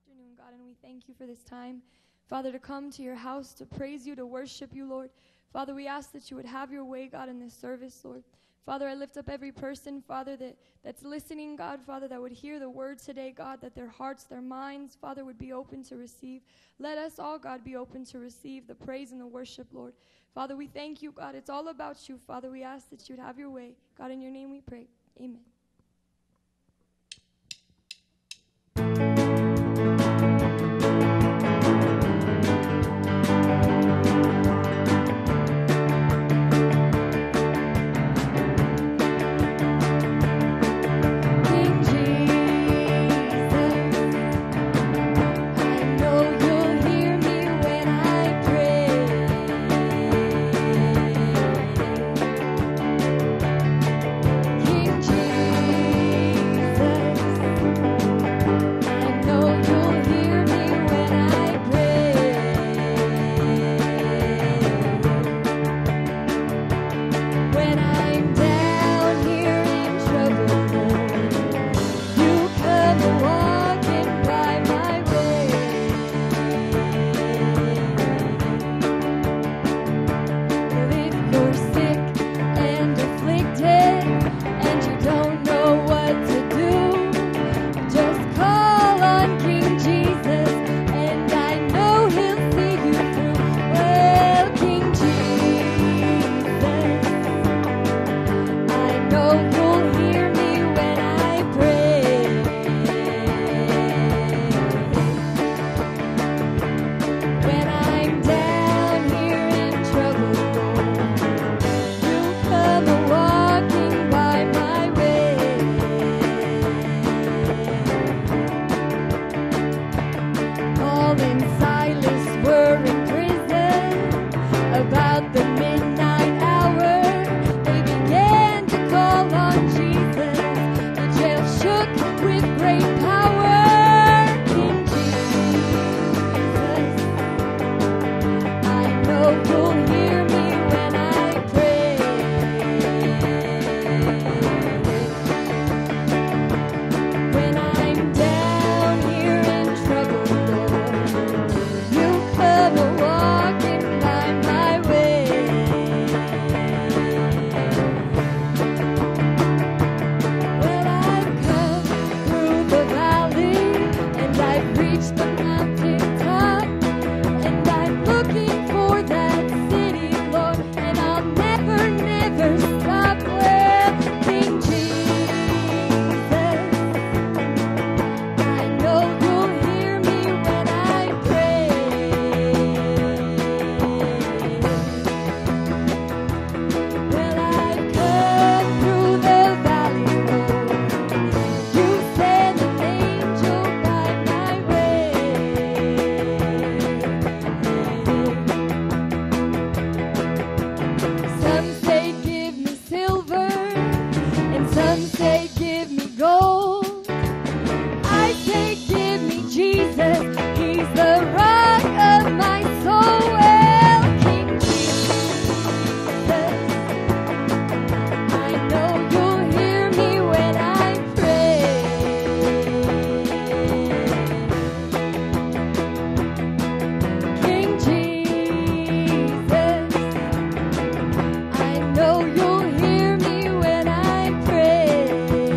afternoon, God, and we thank you for this time. Father, to come to your house, to praise you, to worship you, Lord. Father, we ask that you would have your way, God, in this service, Lord. Father, I lift up every person, Father, that's listening, God, Father, that would hear the word today, God, that their hearts, their minds, Father, would be open to receive. Let us all, God, be open to receive the praise and the worship, Lord. Father, we thank you, God. It's all about you, Father. We ask that you would have your way. God, in your name we pray. Amen. You'll hear me when I pray.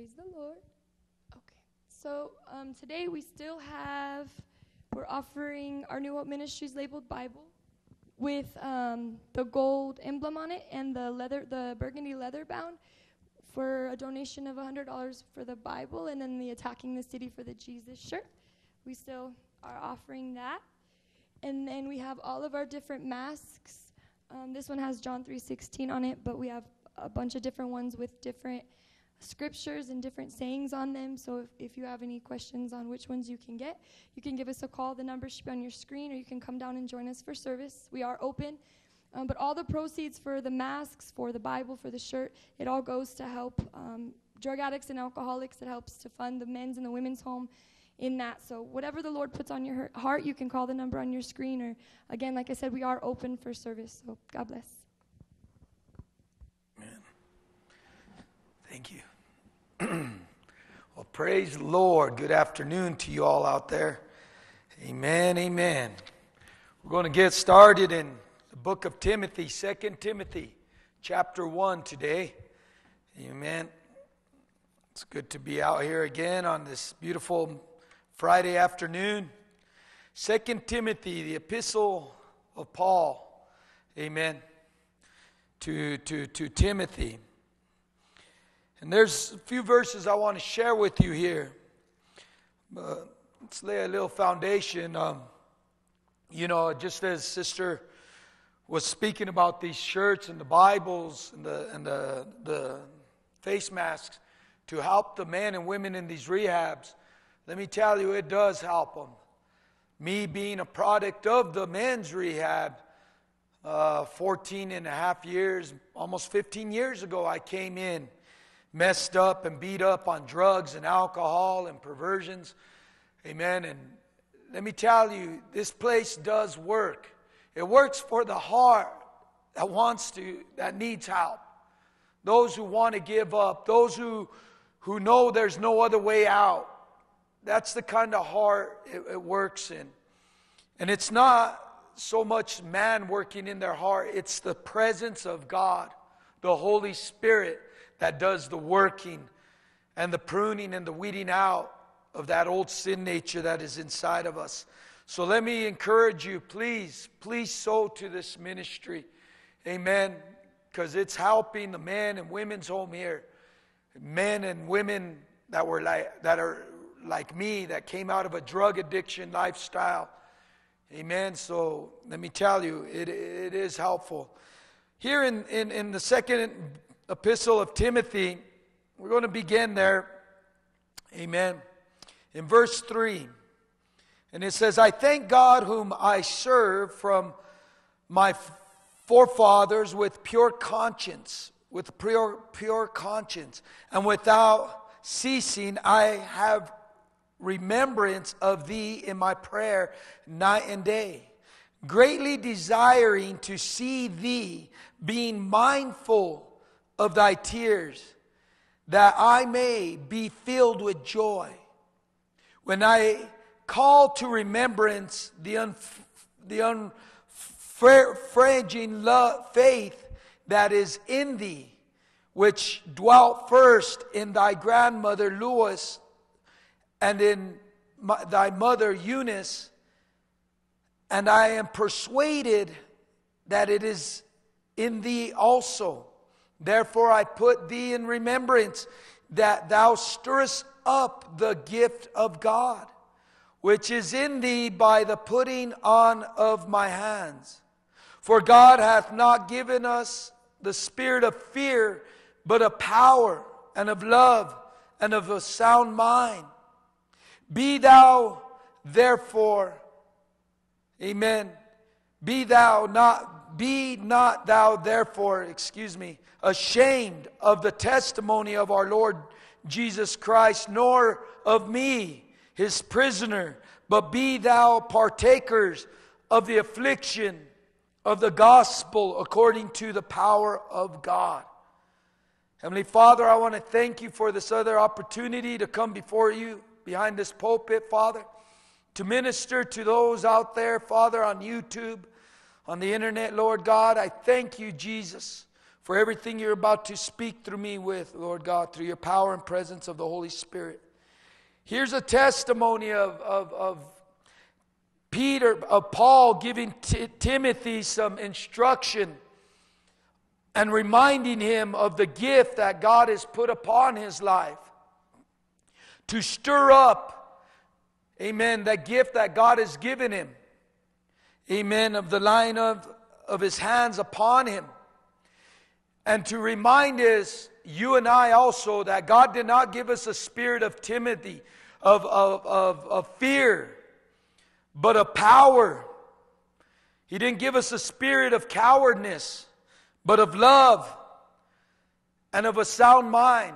Praise the Lord. Okay. So today we're offering our New Hope Ministries labeled Bible with the gold emblem on it and the burgundy leather bound for a donation of $100 for the Bible, and then the Attacking the City for the Jesus shirt. We still are offering that. And then we have all of our different masks. This one has John 3:16 on it, but we have a bunch of different ones with different scriptures and different sayings on them. So if you have any questions on which ones you can get, you can give us a call. The number should be on your screen, or you can come down and join us for service. We are open. But all the proceeds for the masks, for the Bible, for the shirt, it all goes to help drug addicts and alcoholics. It helps to fund the men's and the women's home in that. So whatever the Lord puts on your heart, you can call the number on your screen. Or again, like I said, we are open for service. So God bless. Amen. Thank you. Well, praise the Lord. Good afternoon to you all out there. Amen, amen. We're going to get started in the book of Timothy, 2 Timothy, chapter 1 today. Amen. It's good to be out here again on this beautiful Friday afternoon. 2 Timothy, the epistle of Paul. Amen. To Timothy. And there's a few verses I want to share with you here. Let's lay a little foundation. Just as Sister was speaking about these shirts and the Bibles and the face masks to help the men and women in these rehabs, let me tell you, it does help them. Me being a product of the men's rehab, 14 and a half years, almost 15 years ago, I came in messed up and beat up on drugs and alcohol and perversions. Amen. And let me tell you, this place does work. It works for the heart that needs help. Those who want to give up, those who know there's no other way out. That's the kind of heart it works in. And it's not so much man working in their heart, it's the presence of God, the Holy Spirit, that does the working and the pruning and the weeding out of that old sin nature that is inside of us. So let me encourage you, please sow to this ministry. Amen. Because it's helping the men and women's home here. Men and women that are like me, that came out of a drug addiction lifestyle. Amen. So let me tell you, it is helpful. Here in the second epistle of Timothy, we're going to begin there. Amen. In verse 3. And it says, I thank God whom I serve from my forefathers with pure conscience, and without ceasing I have remembrance of thee in my prayer night and day, greatly desiring to see thee, being mindful of thy tears, that I may be filled with joy. When I call to remembrance the unfringing faith that is in thee, which dwelt first in thy grandmother Lois and in thy mother Eunice, and I am persuaded that it is in thee also. Therefore I put thee in remembrance, that thou stirrest up the gift of God, which is in thee by the putting on of my hands. For God hath not given us the spirit of fear, but of power and of love and of a sound mind. Be thou therefore, amen, be not thou therefore, ashamed of the testimony of our Lord Jesus Christ, nor of me, his prisoner, but be thou partakers of the affliction of the gospel according to the power of God. Heavenly Father, I want to thank you for this other opportunity to come before you behind this pulpit, Father, to minister to those out there, Father, on YouTube, on the internet, Lord God. I thank you, Jesus, for everything you're about to speak through me with, Lord God, through your power and presence of the Holy Spirit. Here's a testimony of Paul giving Timothy some instruction and reminding him of the gift that God has put upon his life to stir up, amen, that gift that God has given him, amen, of the line of his hands upon him. And to remind us, you and I also, that God did not give us a spirit of timidity, of fear, but of power. He didn't give us a spirit of cowardness, but of love and of a sound mind.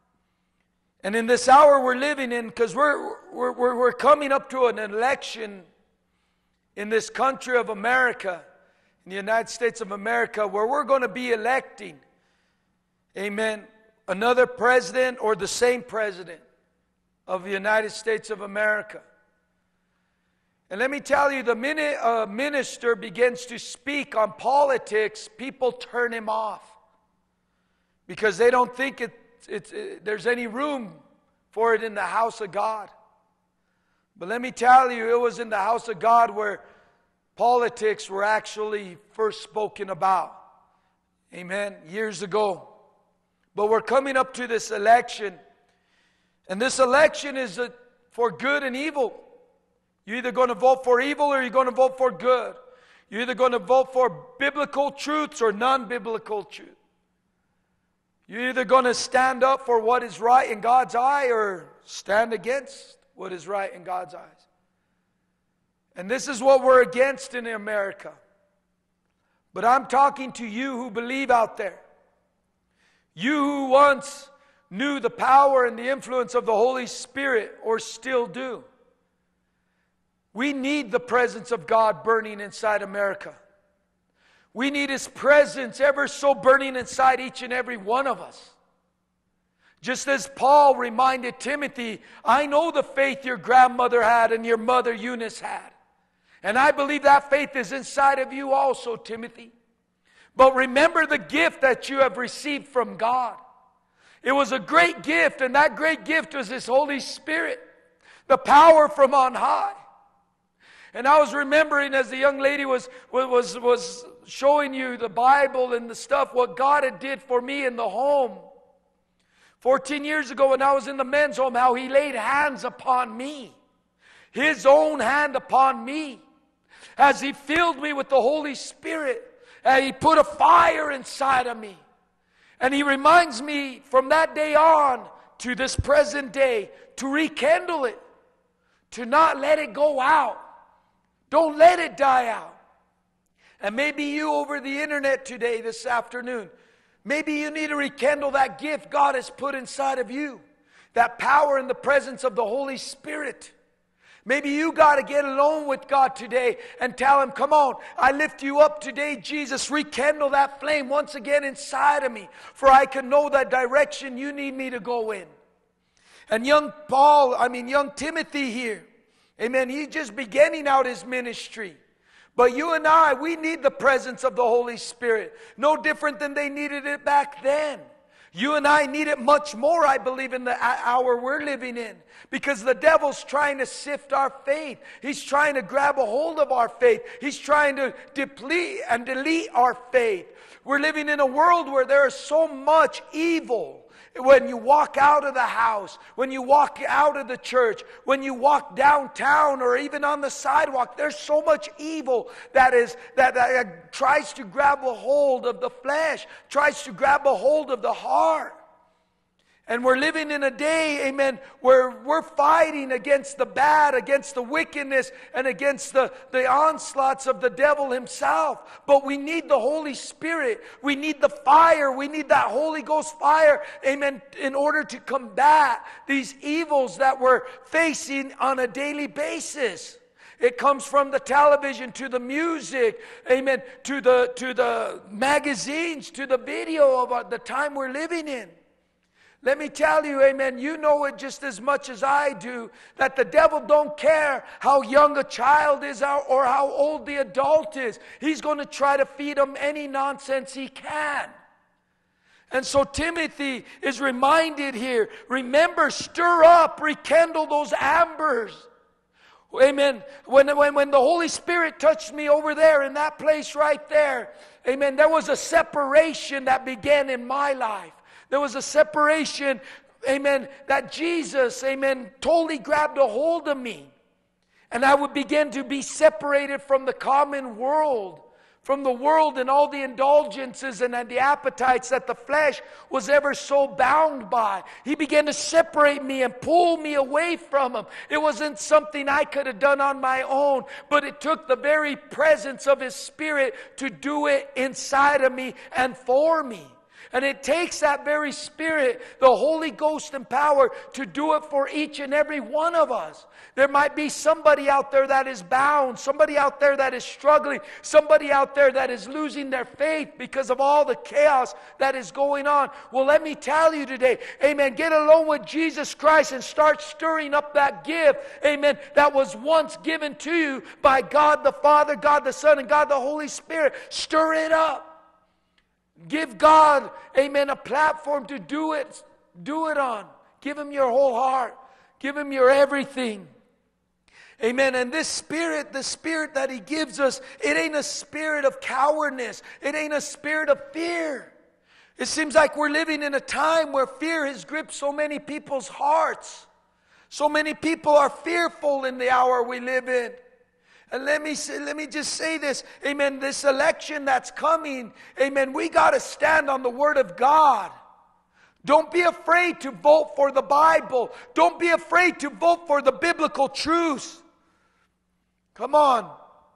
And in this hour we're living in, because we're coming up to an election in this country of America, in the United States of America, where we're going to be electing, amen, another president or the same president of the United States of America. And let me tell you, the minute a minister begins to speak on politics, people turn him off because they don't think there's any room for it in the house of God. But let me tell you, it was in the house of God where politics were actually first spoken about. Amen. Years ago. But we're coming up to this election. And this election is for good and evil. You're either going to vote for evil or you're going to vote for good. You're either going to vote for biblical truths or non-biblical truth. You're either going to stand up for what is right in God's eye or stand against what is right in God's eyes. And this is what we're against in America. But I'm talking to you who believe out there. You who once knew the power and the influence of the Holy Spirit, or still do. We need the presence of God burning inside America. We need His presence ever so burning inside each and every one of us. Just as Paul reminded Timothy, I know the faith your grandmother had and your mother Eunice had. And I believe that faith is inside of you also, Timothy. But remember the gift that you have received from God. It was a great gift, and that great gift was His Holy Spirit, the power from on high. And I was remembering as the young lady was showing you the Bible and the stuff, what God had did for me in the home. 14 years ago when I was in the men's home, how He laid hands upon me. His own hand upon me. As He filled me with the Holy Spirit. And He put a fire inside of me. And He reminds me from that day on to this present day to rekindle it. To not let it go out. Don't let it die out. And maybe you over the internet today, this afternoon, maybe you need to rekindle that gift God has put inside of you. That power in the presence of the Holy Spirit. Maybe you got to get alone with God today and tell Him, come on, I lift you up today, Jesus. Rekindle that flame once again inside of me, for I can know that direction you need me to go in. And young Timothy here, amen, he's just beginning out his ministry. But you and I, we need the presence of the Holy Spirit. No different than they needed it back then. You and I need it much more, I believe, in the hour we're living in. Because the devil's trying to sift our faith. He's trying to grab a hold of our faith. He's trying to deplete and delete our faith. We're living in a world where there is so much evil. When you walk out of the house, when you walk out of the church, when you walk downtown or even on the sidewalk, there's so much evil that tries to grab a hold of the flesh, tries to grab a hold of the heart. And we're living in a day, amen, where we're fighting against the bad, against the wickedness, and against the onslaughts of the devil himself. But we need the Holy Spirit. We need the fire. We need that Holy Ghost fire, amen, in order to combat these evils that we're facing on a daily basis. It comes from the television to the music, amen, to the magazines, to the video of the time we're living in. Let me tell you, amen, you know it just as much as I do, that the devil don't care how young a child is or how old the adult is. He's going to try to feed them any nonsense he can. And so Timothy is reminded here, remember, stir up, rekindle those embers. Amen. When the Holy Spirit touched me over there in that place right there, amen, there was a separation that began in my life. There was a separation, amen, that Jesus, amen, totally grabbed a hold of me. And I would begin to be separated from the common world, from the world and all the indulgences and the appetites that the flesh was ever so bound by. He began to separate me and pull me away from Him. It wasn't something I could have done on my own, but it took the very presence of His Spirit to do it inside of me and for me. And it takes that very Spirit, the Holy Ghost and power, to do it for each and every one of us. There might be somebody out there that is bound, somebody out there that is struggling, somebody out there that is losing their faith because of all the chaos that is going on. Well, let me tell you today, amen, get alone with Jesus Christ and start stirring up that gift, amen, that was once given to you by God the Father, God the Son, and God the Holy Spirit. Stir it up. Give God, amen, a platform to do it on. Give Him your whole heart. Give Him your everything. Amen. And this Spirit, the Spirit that He gives us, it ain't a spirit of cowardness. It ain't a spirit of fear. It seems like we're living in a time where fear has gripped so many people's hearts. So many people are fearful in the hour we live in. And let me just say this, amen, this election that's coming, amen, we got to stand on the Word of God. Don't be afraid to vote for the Bible. Don't be afraid to vote for the biblical truths. Come on.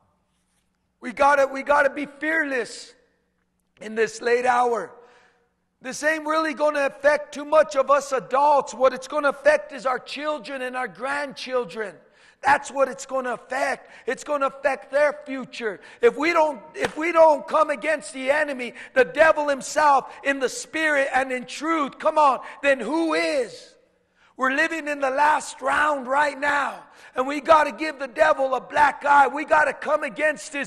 We gotta be fearless in this late hour. This ain't really going to affect too much of us adults. What it's going to affect is our children and our grandchildren. That's what it's going to affect. It's going to affect their future. If we don't come against the enemy, the devil himself, in the spirit and in truth, come on, then who is? We're living in the last round right now. And we got to give the devil a black eye. We got to come against his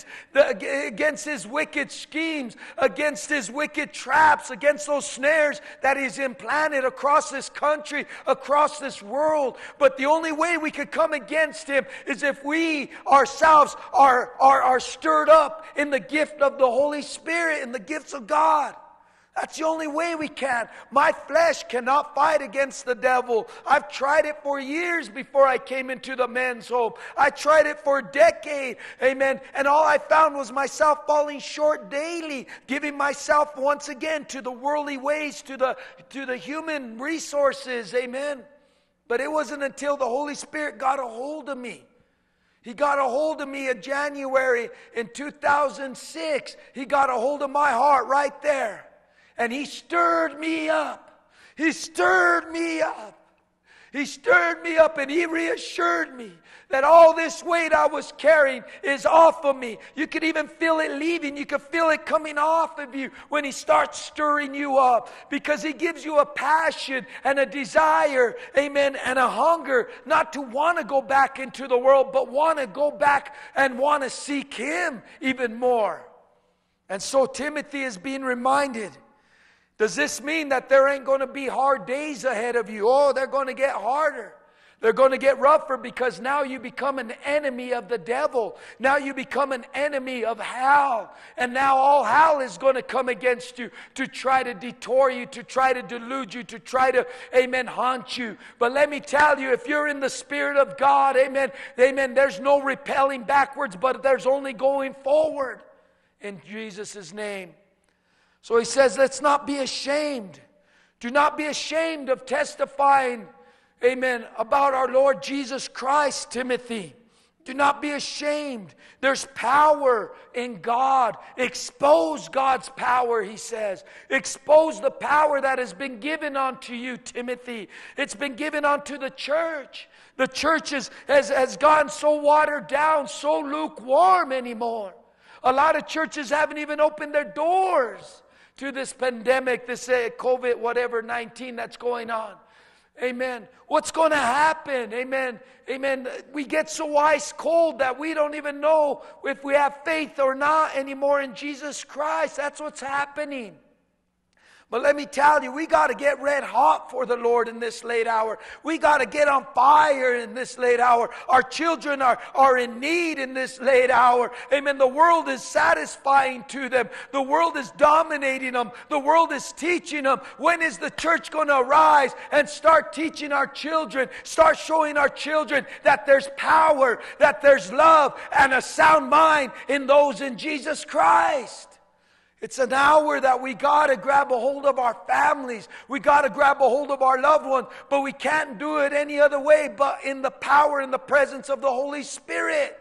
wicked schemes, against his wicked traps, against those snares that he's implanted across this country, across this world. But the only way we could come against him is if we ourselves are stirred up in the gift of the Holy Spirit, in the gifts of God. That's the only way we can. My flesh cannot fight against the devil. I've tried it for years before I came into the men's home. I tried it for a decade. Amen. And all I found was myself falling short daily, giving myself once again to the worldly ways, to the human resources. Amen. But it wasn't until the Holy Spirit got a hold of me. He got a hold of me in January in 2006. He got a hold of my heart right there. And He stirred me up. He stirred me up. He stirred me up, and He reassured me that all this weight I was carrying is off of me. You could even feel it leaving. You could feel it coming off of you when He starts stirring you up. Because He gives you a passion and a desire, amen, and a hunger not to want to go back into the world, but want to go back and want to seek Him even more. And so Timothy is being reminded. Does this mean that there ain't going to be hard days ahead of you? Oh, they're going to get harder. They're going to get rougher because now you become an enemy of the devil. Now you become an enemy of hell. And now all hell is going to come against you to try to detour you, to try to delude you, to try to, amen, haunt you. But let me tell you, if you're in the Spirit of God, amen, amen, there's no repelling backwards, but there's only going forward in Jesus' name. So he says, let's not be ashamed. Do not be ashamed of testifying, amen, about our Lord Jesus Christ, Timothy. Do not be ashamed. There's power in God. Expose God's power, he says. Expose the power that has been given unto you, Timothy. It's been given unto the church. The church has gone so watered down, so lukewarm anymore. A lot of churches haven't even opened their doors to this pandemic, this COVID, whatever, 19 that's going on. Amen. What's going to happen? Amen. Amen. We get so ice cold that we don't even know if we have faith or not anymore in Jesus Christ. That's what's happening. But let me tell you, we got to get red hot for the Lord in this late hour. We got to get on fire in this late hour. Our children are in need in this late hour. Amen. The world is satisfying to them. The world is dominating them. The world is teaching them. When is the church going to arise and start teaching our children, start showing our children that there's power, that there's love, and a sound mind in those in Jesus Christ? It's an hour that we got to grab a hold of our families. We got to grab a hold of our loved ones. But we can't do it any other way but in the power and the presence of the Holy Spirit.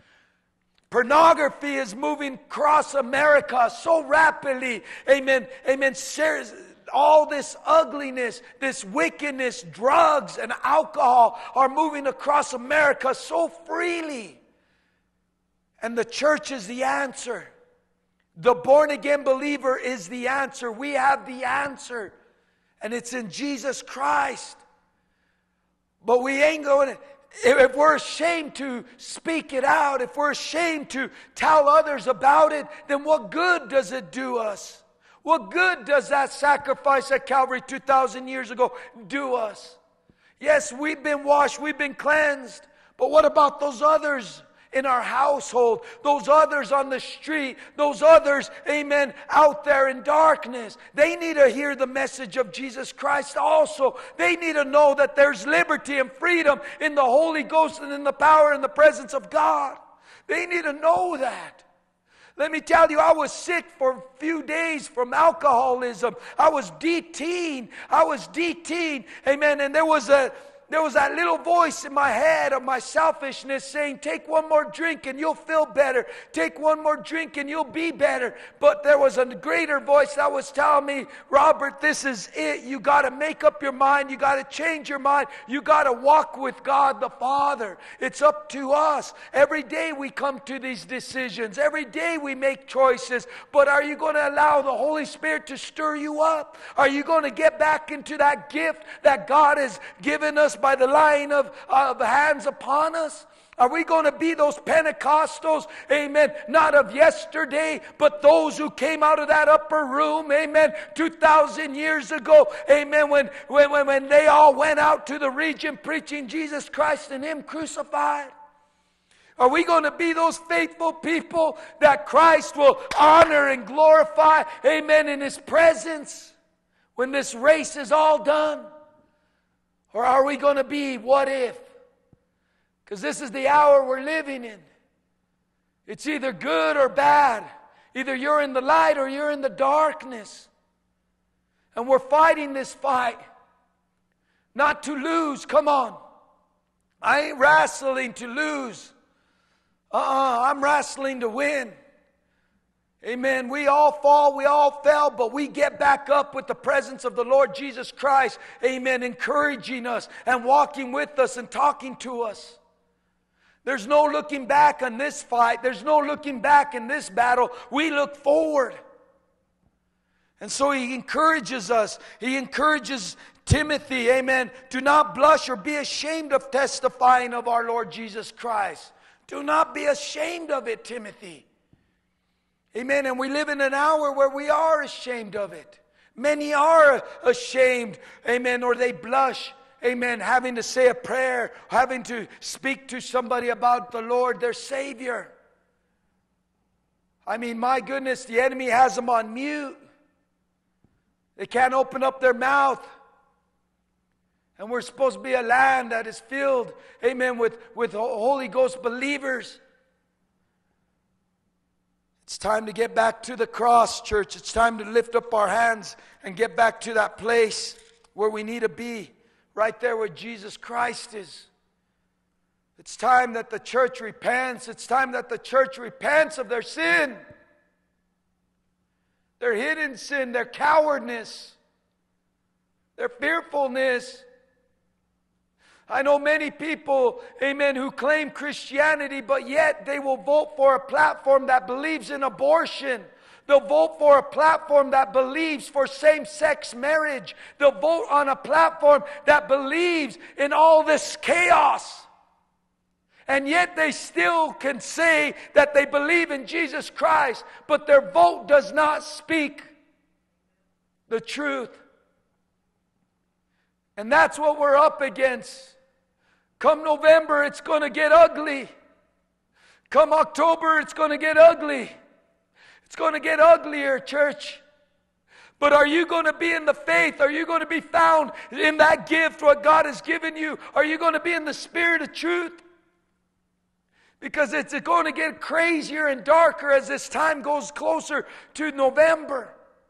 Pornography is moving across America so rapidly. Amen. Amen. All this ugliness, this wickedness, drugs and alcohol are moving across America so freely. And the church is the answer. The born-again believer is the answer. We have the answer. And it's in Jesus Christ. But we ain't going to... If we're ashamed to speak it out, if we're ashamed to tell others about it, then what good does it do us? What good does that sacrifice at Calvary 2,000 years ago do us? Yes, we've been washed, we've been cleansed. But what about those others in our household, those others on the street, those others, amen, out there in darkness? They need to hear the message of Jesus Christ also. They need to know that there's liberty and freedom in the Holy Ghost and in the power and the presence of God. They need to know that. Let me tell you, I was sick for a few days from alcoholism. I was DT'd. Amen. And there was that little voice in my head of my selfishness saying, take one more drink and you'll feel better. Take one more drink and you'll be better. But there was a greater voice that was telling me, Robert, this is it. You got to make up your mind. You got to change your mind. You got to walk with God the Father. It's up to us. Every day we come to these decisions. Every day we make choices. But are you going to allow the Holy Spirit to stir you up? Are you going to get back into that gift that God has given us by the laying of hands upon us? Are we going to be those Pentecostals, amen, not of yesterday, but those who came out of that upper room, amen, 2,000 years ago, amen, when they all went out to the region preaching Jesus Christ and Him crucified? Are we going to be those faithful people that Christ will honor and glorify, amen, in His presence when this race is all done? Or are we going to be what if? Because this is the hour we're living in. It's either good or bad. Either you're in the light or you're in the darkness. And we're fighting this fight. Not to lose. Come on. I ain't wrestling to lose. I'm wrestling to win. Amen. We all fall, we all fell, but we get back up with the presence of the Lord Jesus Christ. Amen. Encouraging us and walking with us and talking to us. There's no looking back on this fight. There's no looking back in this battle. We look forward. And so He encourages us. He encourages Timothy, amen, do not blush or be ashamed of testifying of our Lord Jesus Christ. Do not be ashamed of it, Timothy. Amen. And we live in an hour where we are ashamed of it. Many are ashamed, amen, or they blush, amen, having to say a prayer, having to speak to somebody about the Lord, their Savior. I mean, my goodness, the enemy has them on mute. They can't open up their mouth. And we're supposed to be a land that is filled, amen, with Holy Ghost believers. It's time to get back to the cross, church. It's time to lift up our hands and get back to that place where we need to be, right there where Jesus Christ is. It's time that the church repents. It's time that the church repents of their sin, their hidden sin, their cowardness, their fearfulness. I know many people, amen, who claim Christianity, but yet they will vote for a platform that believes in abortion. They'll vote for a platform that believes for same-sex marriage. They'll vote on a platform that believes in all this chaos. And yet they still can say that they believe in Jesus Christ, but their vote does not speak the truth. And that's what we're up against. Come November, it's going to get ugly. Come October, it's going to get ugly. It's going to get uglier, church. But are you going to be in the faith? Are you going to be found in that gift, what God has given you? Are you going to be in the spirit of truth? Because it's going to get crazier and darker as this time goes closer to November.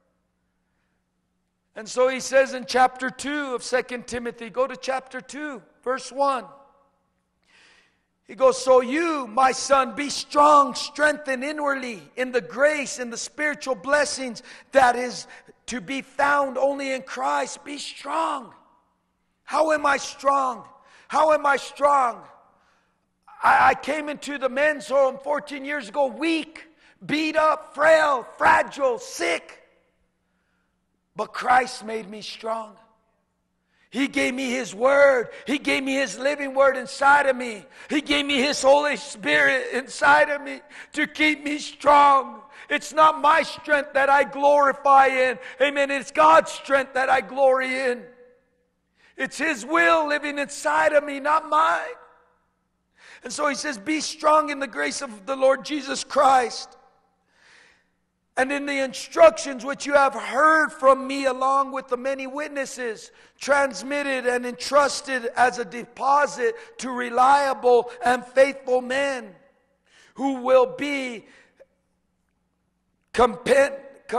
And so he says in chapter 2 of 2 Timothy, go to chapter 2, verse 1. He goes, so you, my son, be strong, strengthened inwardly in the grace and the spiritual blessings that is to be found only in Christ. Be strong. How am I strong? How am I strong? I came into the men's home 14 years ago, weak, beat up, frail, fragile, sick. But Christ made me strong. He gave me His Word. He gave me His living Word inside of me. He gave me His Holy Spirit inside of me to keep me strong. It's not my strength that I glorify in. Amen. It's God's strength that I glory in. It's His will living inside of me, not mine. And so he says, be strong in the grace of the Lord Jesus Christ. And in the instructions which you have heard from me along with the many witnesses, transmitted and entrusted as a deposit to reliable and faithful men who will be competent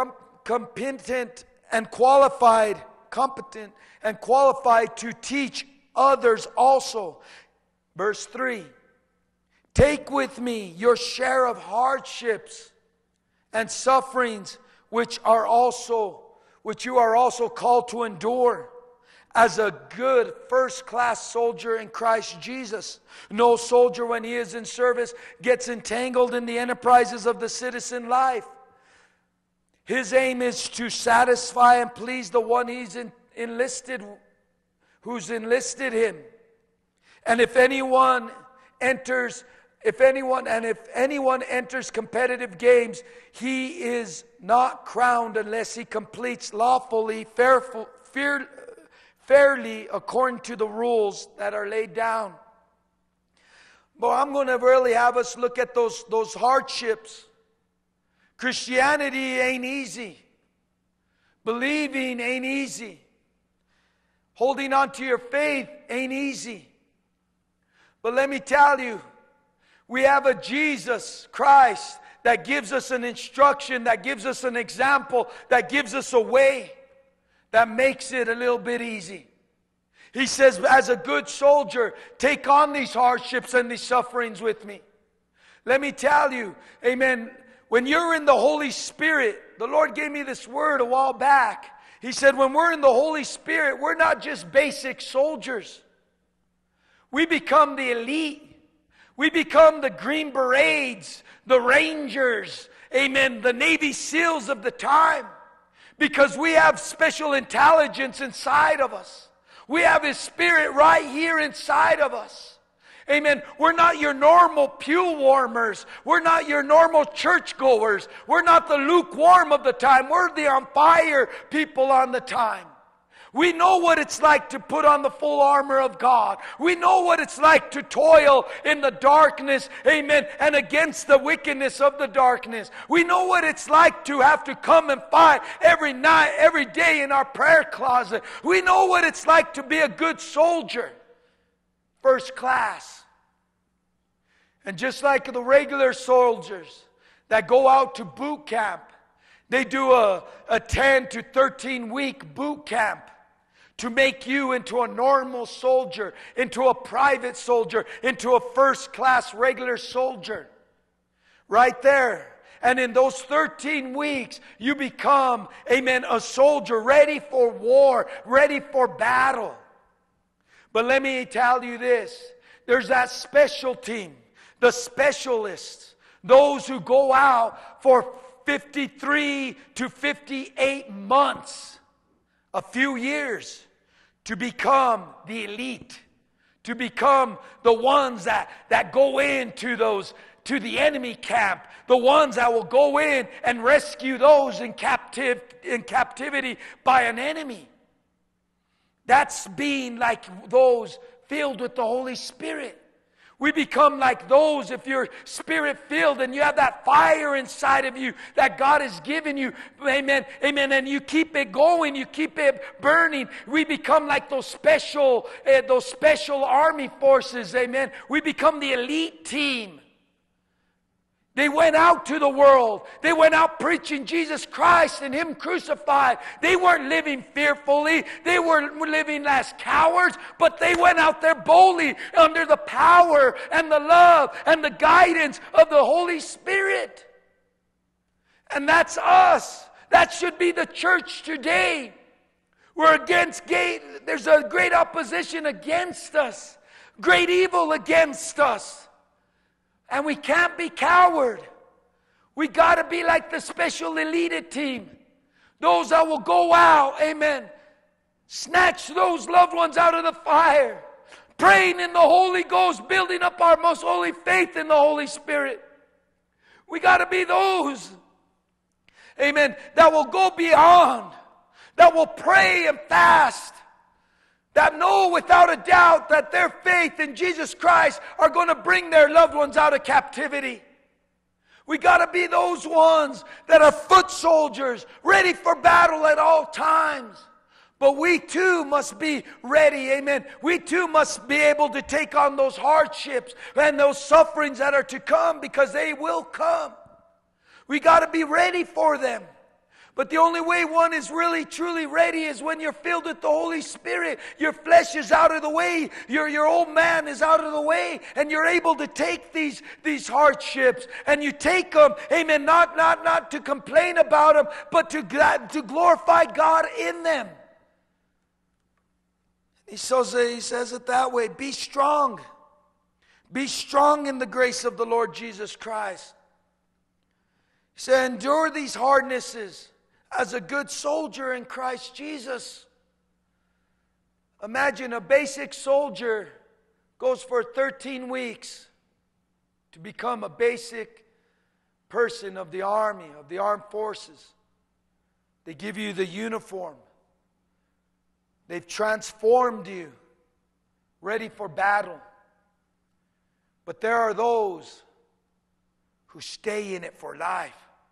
and qualified to teach others also. Verse 3, take with me your share of hardships and sufferings which you are also called to endure as a good first-class soldier in Christ Jesus. No soldier, when he is in service, gets entangled in the enterprises of the citizen life. His aim is to satisfy and please the one who's enlisted him. And if anyone enters competitive games, he is not crowned unless he completes lawfully, fairly, according to the rules that are laid down. But I'm going to really have us look at those hardships. Christianity ain't easy. Believing ain't easy. Holding on to your faith ain't easy. But let me tell you, we have a Jesus Christ that gives us an instruction, that gives us an example, that gives us a way that makes it a little bit easy. He says, as a good soldier, take on these hardships and these sufferings with me. Let me tell you, amen, when you're in the Holy Spirit, the Lord gave me this word a while back. He said, when we're in the Holy Spirit, we're not just basic soldiers. We become the elite. We become the Green Berets, the Rangers, amen, the Navy SEALs of the time. Because we have special intelligence inside of us. We have His Spirit right here inside of us. Amen. We're not your normal pew warmers. We're not your normal churchgoers. We're not the lukewarm of the time. We're the on fire people on the time. We know what it's like to put on the full armor of God. We know what it's like to toil in the darkness, amen, and against the wickedness of the darkness. We know what it's like to have to come and fight every night, every day in our prayer closet. We know what it's like to be a good soldier, first class. And just like the regular soldiers that go out to boot camp, they do a 10 to 13 week boot camp to make you into a normal soldier, into a private soldier, into a first-class regular soldier. Right there. And in those 13 weeks, you become, amen, a soldier ready for war, ready for battle. But let me tell you this. There's that special team, the specialists, those who go out for 53 to 58 months, a few years, to become the elite, to become the ones that go into those to the enemy camp, the ones that will go in and rescue those in captivity by an enemy. That's being like those filled with the Holy Spirit. We become like those, if you're Spirit-filled and you have that fire inside of you that God has given you, amen, amen, and you keep it going, you keep it burning. We become like those special army forces, amen. We become the elite team. They went out to the world. They went out preaching Jesus Christ and Him crucified. They weren't living fearfully. They weren't living as cowards, but they went out there boldly under the power and the love and the guidance of the Holy Spirit. And that's us. That should be the church today. We're there's a great opposition against us. Great evil against us. And we can't be coward. We got to be like the special elite team. Those that will go out, amen, snatch those loved ones out of the fire. Praying in the Holy Ghost, building up our most holy faith in the Holy Spirit. We got to be those, amen, that will go beyond. That will pray and fast. That know without a doubt that their faith in Jesus Christ are going to bring their loved ones out of captivity. We got to be those ones that are foot soldiers, ready for battle at all times. But we too must be ready, amen. We too must be able to take on those hardships and those sufferings that are to come, because they will come. We got to be ready for them. But the only way one is really, truly ready is when you're filled with the Holy Spirit. Your flesh is out of the way. Your old man is out of the way. And you're able to take these hardships. And you take them, amen, not to complain about them, but to glorify God in them. He says it that way. Be strong. Be strong in the grace of the Lord Jesus Christ. He said, endure these hardnesses as a good soldier in Christ Jesus. Imagine a basic soldier goes for 13 weeks to become a basic person of the army, of the armed forces. They give you the uniform. They've transformed you, ready for battle. But there are those who stay in it for life.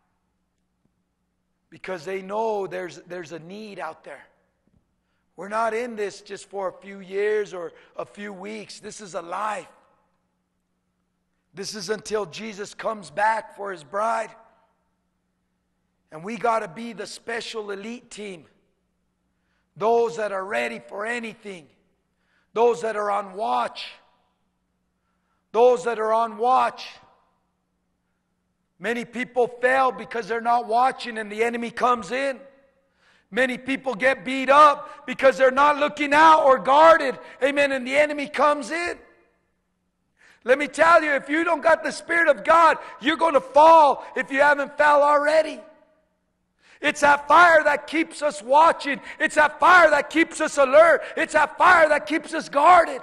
Because they know there's a need out there. We're not in this just for a few years or a few weeks. This is a life. This is until Jesus comes back for His bride. And we got to be the special elite team. Those that are ready for anything. Those that are on watch. Those that are on watch. Many people fail because they're not watching and the enemy comes in. Many people get beat up because they're not looking out or guarded. Amen. And the enemy comes in. Let me tell you, if you don't got the Spirit of God, you're going to fall if you haven't fell already. It's that fire that keeps us watching. It's that fire that keeps us alert. It's that fire that keeps us guarded.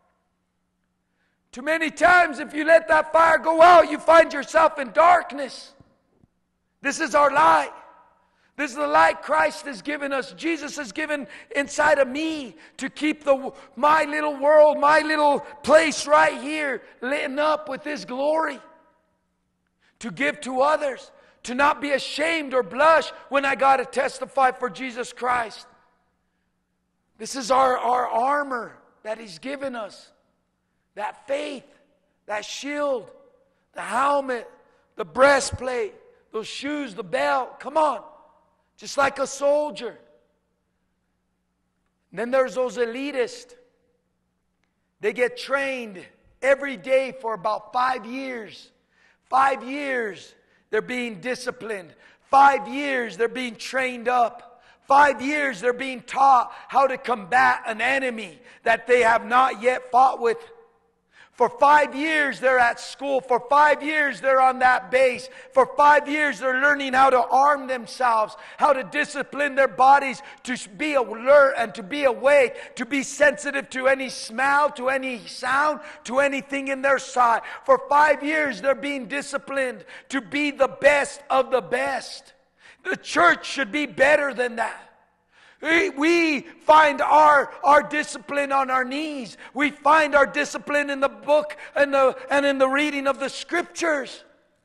Too many times, if you let that fire go out, you find yourself in darkness. This is our light. This is the light Christ has given us. Jesus has given inside of me to keep my little world, my little place right here lit up with His glory. To give to others. To not be ashamed or blush when I got to testify for Jesus Christ. This is our armor that He's given us. That faith, that shield, the helmet, the breastplate, those shoes, the belt. Come on. Just like a soldier. And then there's those elitists. They get trained every day for about 5 years. 5 years they're being disciplined. 5 years they're being trained up. 5 years they're being taught how to combat an enemy that they have not yet fought with. For 5 years they're at school. For 5 years they're on that base. For 5 years they're learning how to arm themselves, how to discipline their bodies, to be alert and to be awake, to be sensitive to any smell, to any sound, to anything in their sight. For 5 years they're being disciplined to be the best of the best. The church should be better than that. We find our discipline on our knees. We find our discipline in the book and in the reading of the scriptures.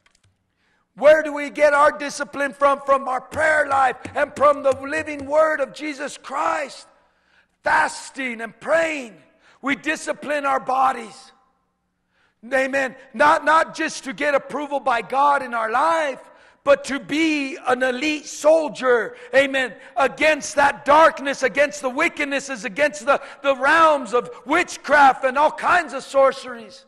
Where do we get our discipline from? From our prayer life and from the living word of Jesus Christ. Fasting and praying. We discipline our bodies. Amen. Not just to get approval by God in our life, but to be an elite soldier, amen, against that darkness, against the wickednesses, against the realms of witchcraft and all kinds of sorceries.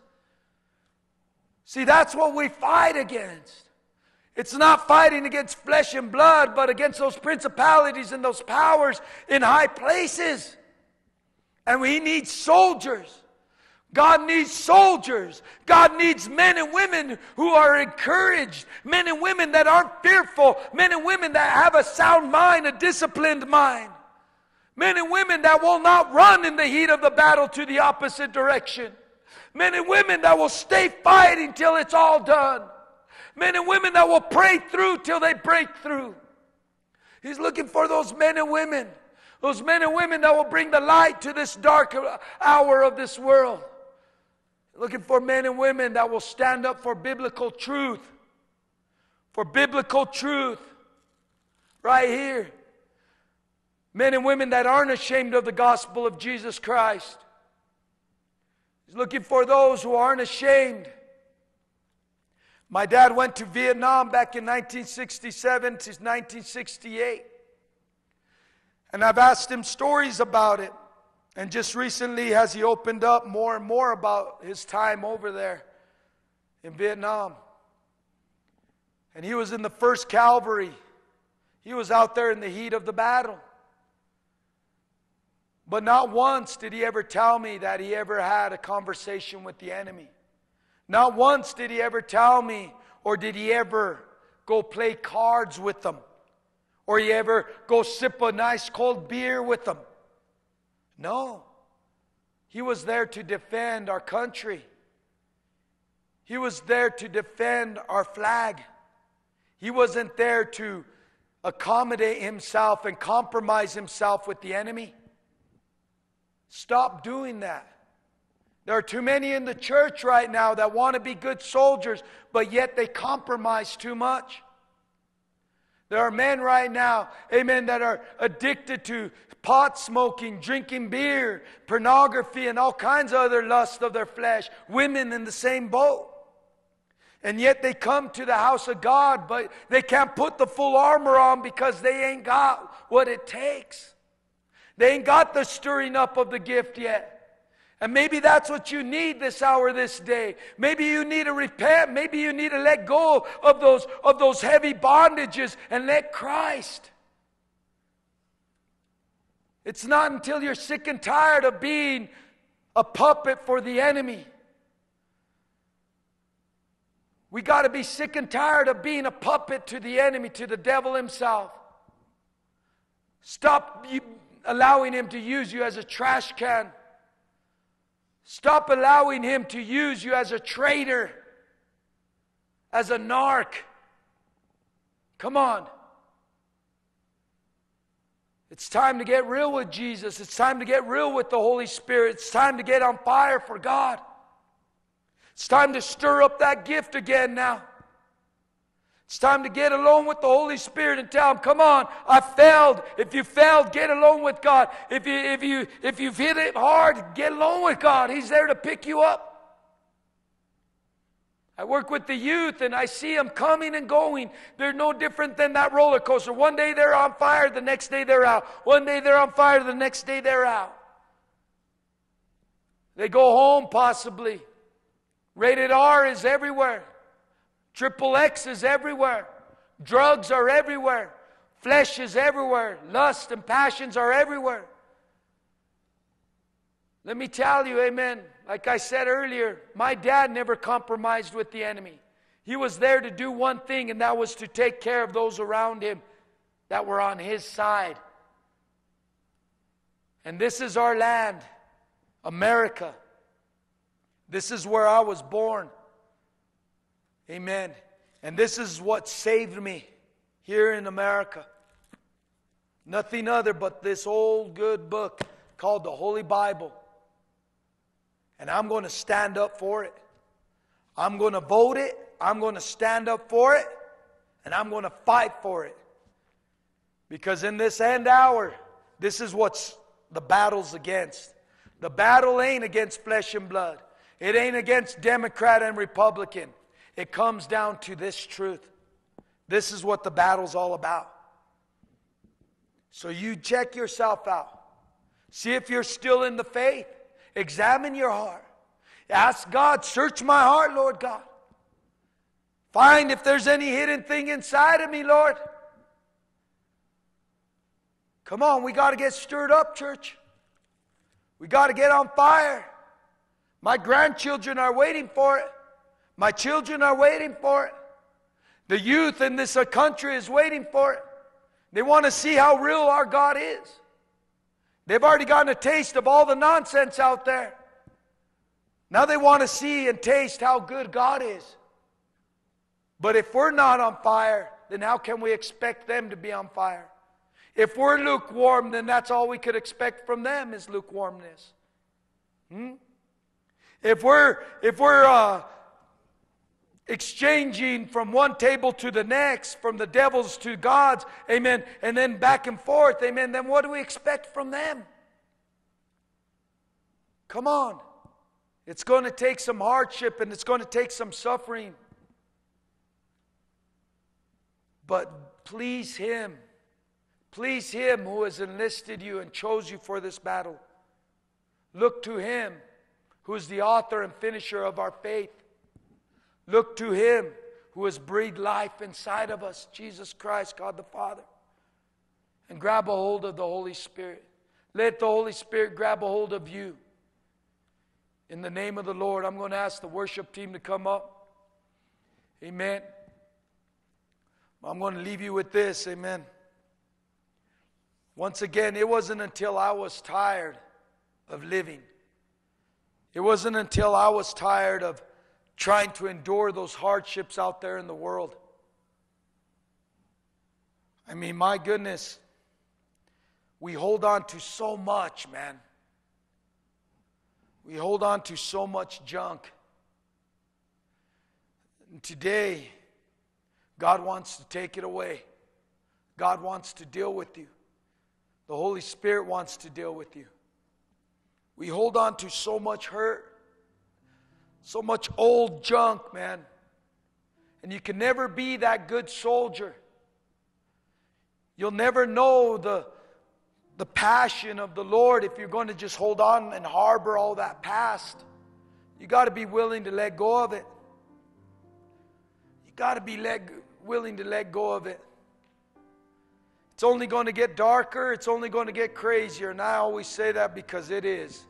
See, that's what we fight against. It's not fighting against flesh and blood, but against those principalities and those powers in high places. And we need soldiers. God needs soldiers. God needs men and women who are encouraged. Men and women that aren't fearful. Men and women that have a sound mind, a disciplined mind. Men and women that will not run in the heat of the battle to the opposite direction. Men and women that will stay fighting till it's all done. Men and women that will pray through till they break through. He's looking for those men and women. Those men and women that will bring the light to this dark hour of this world. Looking for men and women that will stand up for biblical truth. For biblical truth. Right here. Men and women that aren't ashamed of the gospel of Jesus Christ. He's looking for those who aren't ashamed. My dad went to Vietnam back in 1967 to 1968. And I've asked him stories about it. And just recently has he opened up more and more about his time over there in Vietnam. And he was in the 1st Cavalry. He was out there in the heat of the battle. But not once did he ever tell me that he ever had a conversation with the enemy. Not once did he ever tell me, or did he ever go play cards with them. Or he ever go sip a nice cold beer with them. No. He was there to defend our country. He was there to defend our flag. He wasn't there to accommodate himself and compromise himself with the enemy. Stop doing that. There are too many in the church right now that want to be good soldiers, but yet they compromise too much. There are men right now, amen, that are addicted to pot smoking, drinking beer, pornography, and all kinds of other lusts of their flesh. Women in the same boat. And yet they come to the house of God, but they can't put the full armor on because they ain't got what it takes. They ain't got the stirring up of the gift yet. And maybe that's what you need this hour, this day. Maybe you need to repent. Maybe you need to let go of those heavy bondages and let Christ. It's not until you're sick and tired of being a puppet for the enemy. We got to be sick and tired of being a puppet to the enemy, to the devil himself. Stop allowing him to use you as a trash can. Stop allowing him to use you as a traitor, as a narc. Come on. It's time to get real with Jesus. It's time to get real with the Holy Spirit. It's time to get on fire for God. It's time to stir up that gift again now. It's time to get alone with the Holy Spirit and tell him, come on, I failed. If you failed, get alone with God. If you've hit it hard, get alone with God. He's there to pick you up. I work with the youth and I see them coming and going. They're no different than that roller coaster. One day they're on fire, the next day they're out. One day they're on fire, the next day they're out. They go home possibly. Rated R is everywhere. XXX is everywhere. Drugs are everywhere. Flesh is everywhere. Lust and passions are everywhere. Let me tell you, amen, like I said earlier, my dad never compromised with the enemy. He was there to do one thing, and that was to take care of those around him that were on his side. And this is our land, America. This is where I was born. Amen. And this is what saved me here in America. Nothing other but this old good book called the Holy Bible. And I'm going to stand up for it. I'm going to vote it. I'm going to stand up for it. And I'm going to fight for it. Because in this end hour, this is what's the battle's against. The battle ain't against flesh and blood. It ain't against Democrat and Republican. It comes down to this truth. This is what the battle's all about. So you check yourself out. See if you're still in the faith. Examine your heart. Ask God, search my heart, Lord God. Find if there's any hidden thing inside of me, Lord. Come on, we got to get stirred up, church. We got to get on fire. My grandchildren are waiting for it. My children are waiting for it. The youth in this country is waiting for it. They want to see how real our God is. They've already gotten a taste of all the nonsense out there. Now they want to see and taste how good God is. But if we're not on fire, then how can we expect them to be on fire? If we're lukewarm, then that's all we could expect from them is lukewarmness. If we're exchanging from one table to the next, from the devil's to God's, amen, and then back and forth, amen, then what do we expect from them? Come on. It's going to take some hardship and it's going to take some suffering. But please Him. Please Him who has enlisted you and chose you for this battle. Look to Him who is the author and finisher of our faith. Look to Him who has breathed life inside of us, Jesus Christ, God the Father. And grab a hold of the Holy Spirit. Let the Holy Spirit grab a hold of you. In the name of the Lord, I'm going to ask the worship team to come up. Amen. I'm going to leave you with this. Amen. Once again, it wasn't until I was tired of living. It wasn't until I was tired of trying to endure those hardships out there in the world. I mean, my goodness, we hold on to so much, man. We hold on to so much junk. And today, God wants to take it away. God wants to deal with you. The Holy Spirit wants to deal with you. We hold on to so much hurt. So much old junk, man. And you can never be that good soldier. You'll never know the passion of the Lord if you're going to just hold on and harbor all that past. You got to be willing to let go of it. You got to be willing to let go of it. It's only going to get darker. It's only going to get crazier. And I always say that because it is.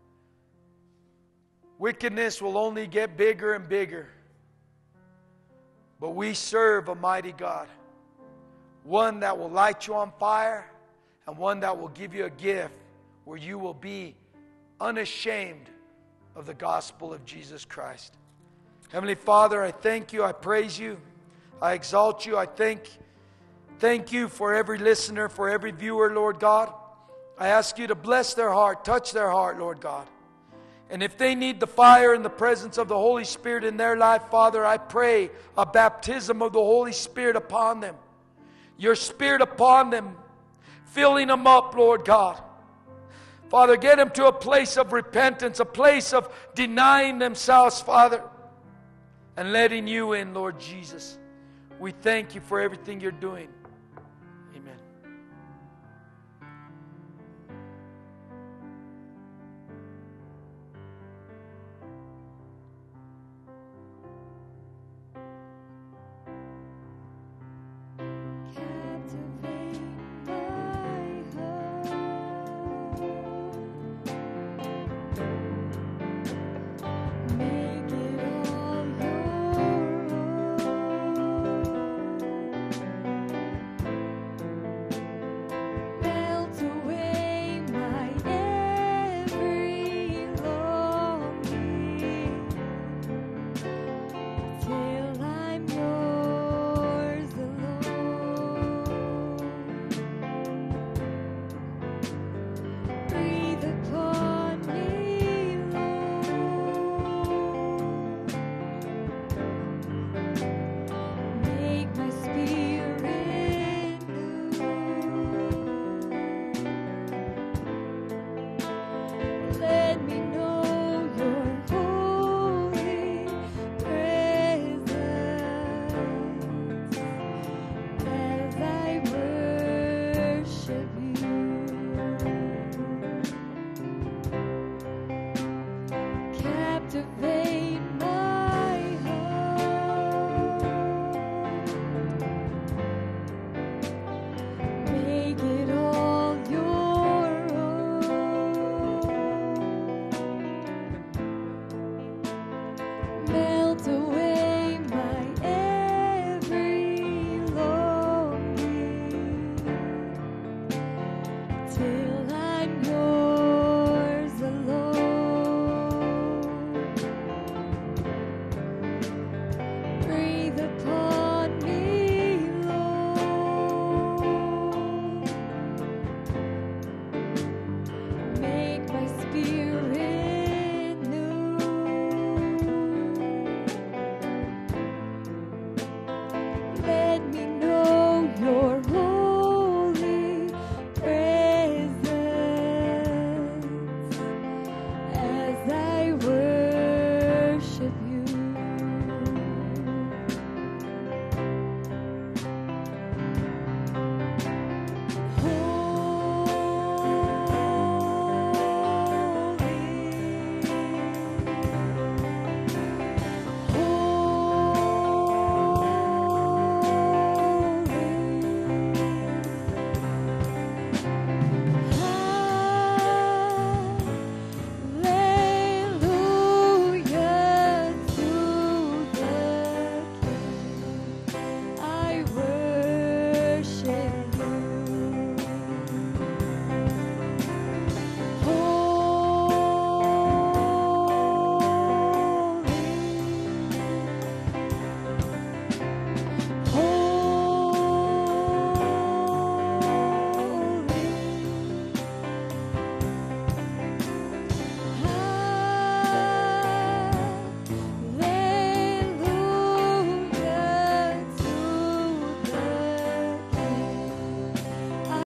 Wickedness will only get bigger and bigger. But we serve a mighty God. One that will light you on fire, and one that will give you a gift where you will be unashamed of the gospel of Jesus Christ. Heavenly Father, I thank you. I praise you. I exalt you. I thank you for every listener, for every viewer, Lord God. I ask you to bless their heart, touch their heart, Lord God. And if they need the fire and the presence of the Holy Spirit in their life, Father, I pray a baptism of the Holy Spirit upon them. Your Spirit upon them, filling them up, Lord God. Father, get them to a place of repentance, a place of denying themselves, Father, and letting you in, Lord Jesus. We thank you for everything you're doing. Amen. Captivate my heart. Breathe upon me, Lord. Make my spirit new. Let me know your